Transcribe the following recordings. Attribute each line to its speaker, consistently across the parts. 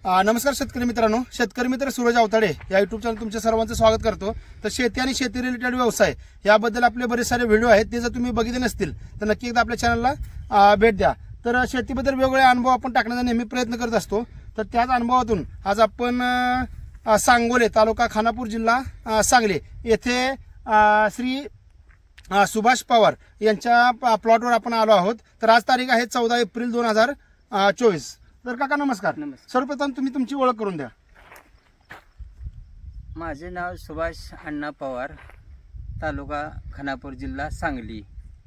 Speaker 1: नमस्कार शेतकरी मित्रांनो, शेतकरी मित्र सूरज अवताडे या युट्यूब चॅनल तुमच्या सर्वांचं स्वागत करतो। तर शेती आणि शेती रिलेटेड व्यवसाय याबद्दल आपले बरेच सारे व्हिडिओ आहेत, ते जर तुम्ही बघितले नसतील तर नक्की एकदा आपल्या चॅनलला भेट द्या। तर शेतीबद्दल वेगवेगळे अनुभव आपण टाकण्याचा नेहमी प्रयत्न करत असतो। तर त्याच अनुभवातून आज आपण सांगोले तालुका खानापूर जिल्हा सांगली येथे श्री सुभाष पवार यांच्या प्लॉटवर आपण आलो आहोत। तर आज तारीख आहे 14 एप्रिल 2024। तर काका नमस्कार। सर्वप्रथम तुम्ही तुमची ओळख करून द्या।
Speaker 2: माझे नाव सुभाष अण्णा पवार, तालुका खानापूर जिल्हा सांगली।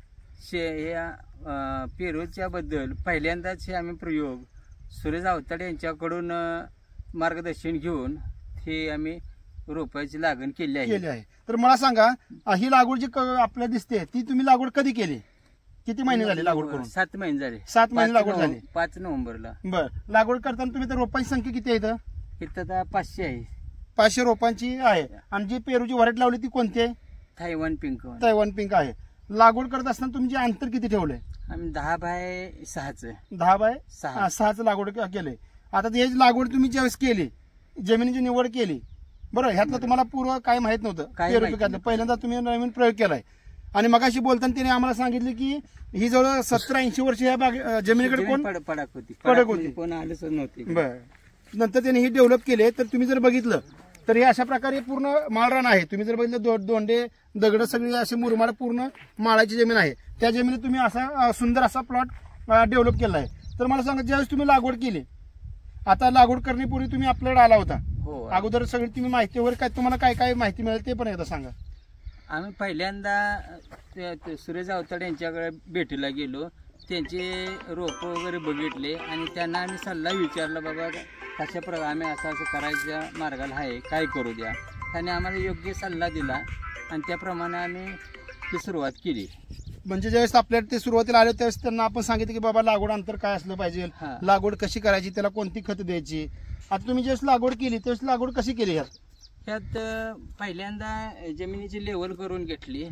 Speaker 2: या पेरूच्या बद्दल पहिल्यांदाच हे आम्ही प्रयोग सूरज अवताडे यांच्याकडून मार्गदर्शन घेऊन हे आम्ही रोपाची लागण केली आहे।
Speaker 1: तर मला सांगा, ही लागवड जी आपल्याला दिसते ती तुम्ही लागवड कधी केली? किती महिने झाले लागवड करून?
Speaker 2: 7 महिने झाले।
Speaker 1: 7 महिने लागवड झाली।
Speaker 2: 5 नोव्हेंबरला।
Speaker 1: बर, लागवड करताना तुम्ही तर रोपांची संख्या किती आहे इथं?
Speaker 2: इथं 500 आहे।
Speaker 1: 500 रोपांची आहे। आणि जी पेरूची व्हरायटी लावली ती कोणती आहे?
Speaker 2: थायवान पिंक।
Speaker 1: थायवान पिंक आहे। लागवड करत असताना तुम्ही अंतर किती ठेवलंय?
Speaker 2: आम्ही 10 बाय 6च
Speaker 1: 10 बाय 6च लागवड केले। आता ही लागवड तुम्ही ज्यावेळेस केली, जमिनीची निवड केली, बरोबर, ह्यातलं तुम्हाला पूर्व काय माहित नव्हतं पेरू पिकातलं, पहिल्यांदा तुम्ही नवीन प्रयोग केलाय। आणि मगाशी बोलताना त्याने आम्हाला सांगितलं की ही जवळ 70-80 वर्ष ह्या जमिनीकडे कोण पडक होती,
Speaker 2: कोण आलंच नव्हती।
Speaker 1: बर, नंतर त्याने ही डेव्हलप केले। तर तुम्ही जर बघितलं तर हे अशा प्रकारे पूर्ण माळरान आहे। तुम्ही जर बघितलं दोंडे दगड सगळी असे मुरमाड पूर्ण माळाची जमीन आहे। त्या जमिनीत तुम्ही असा सुंदर असा प्लॉट डेव्हलप केला आहे। तर मला सांगा, ज्यावेळेस तुम्ही लागवड केली, आता लागवड करण्यापूर्वी तुम्ही आपल्याकडे आला होता, अगोदर सगळी तुम्ही माहिती वगैरे काय तुम्हाला काय काय माहिती मिळेल ते पण एकदा सांगा।
Speaker 2: आम्ही पहिल्यांदा सूरज अवताडे यांच्याकडे भेटीला गेलो, त्यांचे रोप वगैरे बघितले आणि त्यांना आम्ही सल्ला विचारला, बाबा कशा प्रकारे आम्ही असं करायच्या मार्गाला आहे, काय करू द्या। त्याने आम्हाला योग्य सल्ला दिला आणि त्याप्रमाणे आम्ही ती सुरुवात केली।
Speaker 1: म्हणजे ज्यावेळेस आपल्याला ते सुरुवातीला आले त्यावेळेस त्यांना आपण सांगितलं की बाबा लागवड अंतर काय असलं पाहिजे, लागवड कशी करायची, त्याला कोणती खत द्यायची। आता तुम्ही ज्यावेळेस लागवड केली त्यावेळेस लागवड कशी केली?
Speaker 2: ह्यात पहिल्यांदा जमिनीची लेवल करून घेतली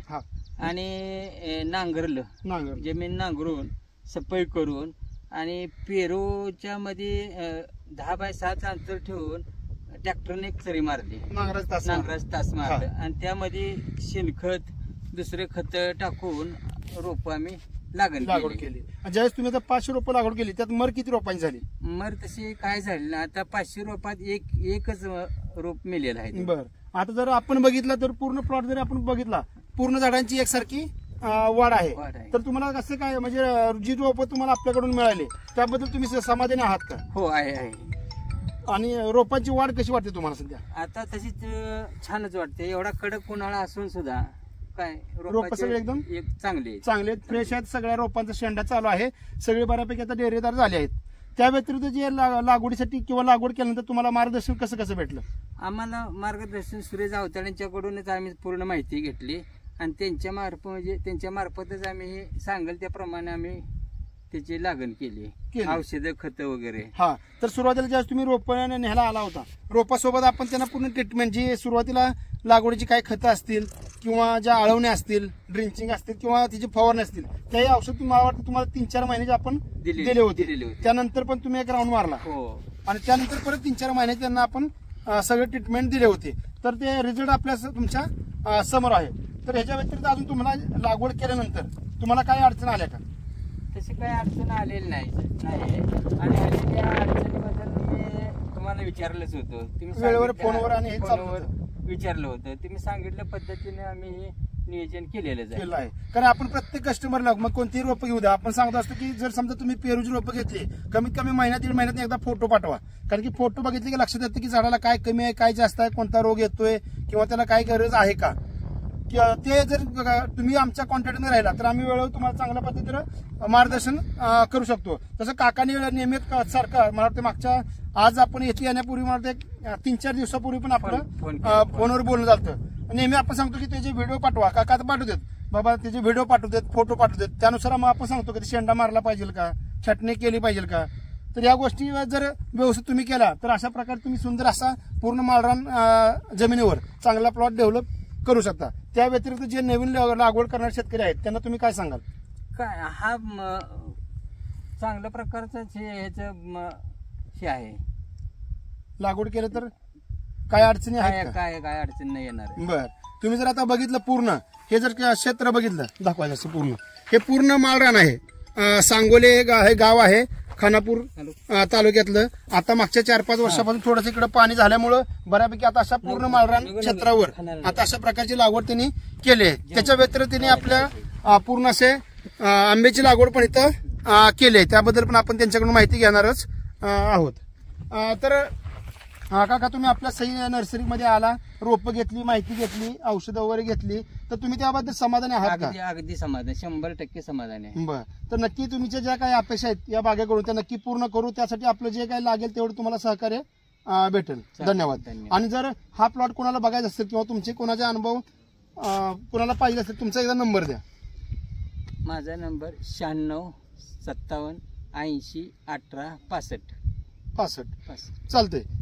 Speaker 2: आणि नांगरलं, जमीन नांगरून सफाई करून आणि पेरूच्या मध्ये 10 बाय 6चं अंतर ठेवून ट्रॅक्टरने एक चरी मारली, नांगराच तास मारलं आणि त्यामध्ये शेणखत दुसरे खत टाकून रोप आम्ही लागवड केली।
Speaker 1: ज्यावेळेस तुम्ही आता 500 रोपं लागवड केली, त्यात मर किती रोपांची झाली?
Speaker 2: मर तशी काय झाली ना, आता 500 रोपात एकच रोप मिळेल आहे।
Speaker 1: बर, आता जर आपण बघितलं तर पूर्ण प्लॉट जर आपण बघितला, पूर्ण झाडांची एकसारखी वाढ आहे। तर तुम्हाला कसं काय, म्हणजे जी रोपं तुम्हाला आपल्याकडून मिळाली त्याबद्दल तुम्ही समाधानी आहात का?
Speaker 2: हो, आहे।
Speaker 1: आणि रोपांची वाढ कशी वाटते तुम्हाला सध्या?
Speaker 2: आता तशीच छानच वाटते। एवढा कडक उन्हाळा असून सुद्धा काय
Speaker 1: रोप सगळे एकदम चांगले फ्रेश आहेत। सगळ्या रोपांचा शेंडा चालू आहे, सगळे बऱ्यापैकी आता डेरेदार झाले आहेत। त्या व्यतिरिक्त जे लागवडीसाठी किंवा लागवड केल्यानंतर तुम्हाला मार्गदर्शन कसं भेटलं?
Speaker 2: आम्हाला मार्गदर्शन सूरज अवताड्यांच्याकडूनच आम्ही पूर्ण माहिती घेतली आणि त्यांच्या मार्फतच आम्ही हे सांगेल त्याप्रमाणे आम्ही त्याची लागण केली, औषधं खत वगैरे।
Speaker 1: तर सुरुवातीला ज्यावेळेस तुम्ही रोप न्यायला आला होता, रोपासोबत आपण त्यांना पूर्ण ट्रीटमेंट, जी सुरुवातीला लागवडीची काही खतं असतील किंवा ज्या आळवण्या असतील, ड्रिंचिंग असतील किंवा तिची फवारणी असतील, त्याही औषध मला वाटतं तुम्हाला 3-4 महिन्याचे आपण दिले होते। त्यानंतर पण तुम्ही एक राऊंड मारला आणि त्यानंतर परत 3-4 महिने त्यांना आपण सगळे ट्रीटमेंट दिले होते। तर ते रिझल्ट आपल्या तुमच्या समोर आहे। तर ह्याच्या व्यतिरिक्त अजून तुम्हाला लागवड केल्यानंतर तुम्हाला काही अडचण आल्या का?
Speaker 2: तशी काही अडचण आलेली नाही आणि आलेल्या अडचणीबद्दल मी तुम्हाला विचारलंच होतं, तुम्ही
Speaker 1: वेळेवर फोनवर आणि
Speaker 2: विचारलं होतं, तुम्ही सांगितल्या पद्धतीने आम्ही हे नियोजन केलेलं आहे।
Speaker 1: कारण आपण प्रत्येक कस्टमरला मग कोणतीही रोपं घेऊ द्या, आपण सांगत असतो की जर समजा तुम्ही पेरूची रोपं घेतली, कमीत कमी महिन्यात 1.5 महिन्यात एकदा फोटो पाठवा। कारण की फोटो बघितले की लक्षात येतं की झाडाला काय कमी आहे, काय जास्त आहे, कोणता रोग येतोय किंवा त्याला काय गरज आहे का। ते जर तुम्ही आमच्या कॉन्टॅक्टमध्ये राहिला तर आम्ही वेळेवर तुम्हाला चांगल्या पद्धतीनं मार्गदर्शन करू शकतो। तसं काकांनी नियमित सारखं मला वाटतं मागच्या आज आपण येथे येण्यापूर्वी मला वाटतं 3-4 दिवसापूर्वी पण आपलं फोनवर बोलणं झालं। नेहमी आपण सांगतो की त्याचे व्हिडिओ पाठवा, काका पाठवू देत, बाबा त्याचे व्हिडिओ पाठवू देत, फोटो पाठवू देत, त्यानुसार मग आपण सांगतो की शेंडा मारला पाहिजे का, छाटणी केली पाहिजे का। तर या गोष्टी जर व्यवस्थित तुम्ही केला तर अशा प्रकारे तुम्ही सुंदर असा पूर्ण माळरान जमिनीवर चांगला प्लॉट डेव्हलप करू शकता। त्या व्यतिरिक्त जे नवीन लागवड करणारे शेतकरी आहेत त्यांना तुम्ही काय सांगाल?
Speaker 2: काय हा चांगल्या प्रकारचं हे आहे।
Speaker 1: लागवड केलं तर काय अडचणी आहेत का?
Speaker 2: काय अडचण नाही येणार आहे.
Speaker 1: बर, तुम्ही जर आता बघितलं पूर्ण हे जर क्षेत्र बघितलं दाखवायचं असं पूर्ण हे पूर्ण माळरान आहे. सांगोले हे गाव आहे खानापूर तालुक्यातलं. आता मागच्या 4-5 वर्षापासून थोडंसं इकडे पाणी झाल्यामुळं बऱ्यापैकी आता अशा पूर्ण माळरान क्षेत्रावर आता अशा प्रकारची लागवड त्यांनी केली आहे. त्याच्या व्यतिरिक्त त्यांनी आपल्या पूर्ण असे आंब्याची लागवड पण इथं केली आहे. त्याबद्दल पण आपण त्यांच्याकडून माहिती घेणारच आहोत. तर काका तुम्ही आपल्या सई नर्सरीमध्ये आला, रोपं घेतली, माहिती घेतली, औषधं वगैरे घेतली, तर तुम्ही त्याबद्दल समाधानी आहात का?
Speaker 2: अगदी समाधान, 100% समाधान आहे.
Speaker 1: बरं, तर नक्की तुमच्या ज्या काही अपेक्षा आहेत या बागेकडून त्या नक्की पूर्ण करू. त्यासाठी आपलं जे काही लागेल तेवढं तुम्हाला सहकार्य भेटेल. धन्यवाद. आणि जर हा प्लॉट कोणाला बघायचा असेल किंवा तुमचे कोणाचे अनुभव कोणाला पाहिजे असेल तुमचा एकदा नंबर द्या.
Speaker 2: माझा नंबर 96 57 80 18 65.
Speaker 1: चालतंय.